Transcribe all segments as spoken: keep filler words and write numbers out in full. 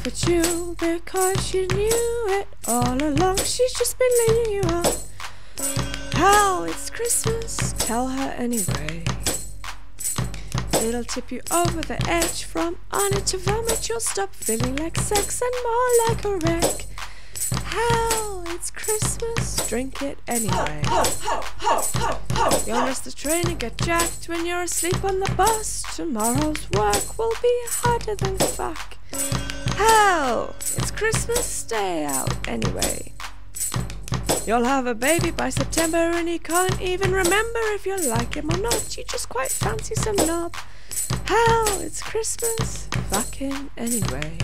at you because she knew it all along. She's just been leading you on. How it's Christmas, tell her anyway. It'll tip you over the edge. From on it to vomit, you'll stop feeling like sex and more like a wreck. How it's Christmas, drink it anyway. You'll miss the train and get jacked when you're asleep on the bus. Tomorrow's work will be harder than fuck. How it's Christmas, stay out anyway. You'll have a baby by September and he can't even remember if you like him or not. You just quite fancy some knob. How it's Christmas, fucking anyway.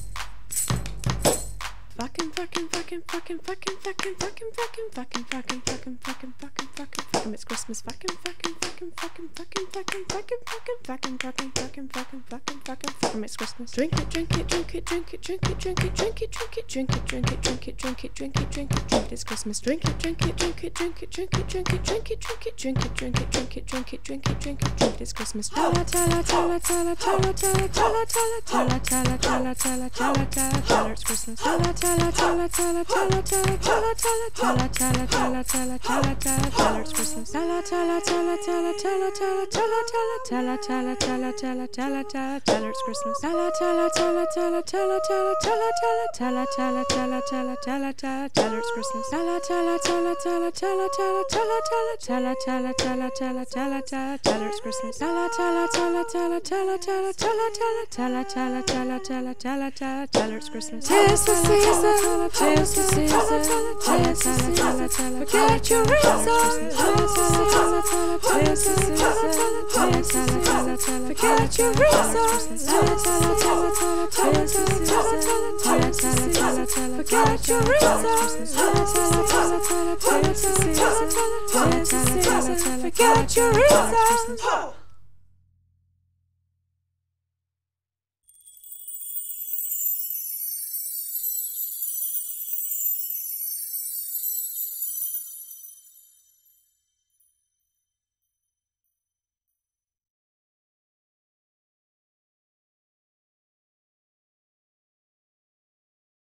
Fucking, fucking, fucking, fucking, fucking, fucking, fucking, fucking, fucking, fucking, fucking, fucking, fucking, fucking, fucking, it's Christmas. Fucking, fucking, fucking, fucking, fucking, fucking, fucking, fucking, fucking, fucking, fucking, fucking, fucking, fucking, fucking, it's Christmas. Drink it, drink it, drink it, drink it, drink it, drink it, drink it, drink it, drink it, drink it, drink it, drink it, drink it, drink it, drink it, it's Christmas. Drink it, drink it, drink it, drink it, drink it, drink it, drink it, drink it, drink it, drink it, drink it, drink it, drink it, drink it, drink it, it's Christmas. Tala tala tala tala tala tala tala tala tala tala tala tala tala tala tala, it's Christmas. Tala tala tala tala tala tala tala tala tala tala tala tala tala tala tala, it's Christmas. Tala tala tala tala tala tala tala tala tala tala tala tala tala tala tala, it's Christmas. Tala tala tala tala tala tala tala tala tala tala tala tala tala tala tala, it's Christmas. Tala tala tala tala tala tala tala tala tala tala tala tala tala tala, it's Christmas. Tala tala tala tala tala tala tala tala tala tala tala tala tala tala, it's Christmas. Tis the season, tis the season, tis the season, forget your reasons. Tis the season, tis the season, tis the season, forget your reasons. Tis the season, tis the season, tis the season, forget your reasons. Tis the season, tis the season, tis the season, forget your reasons.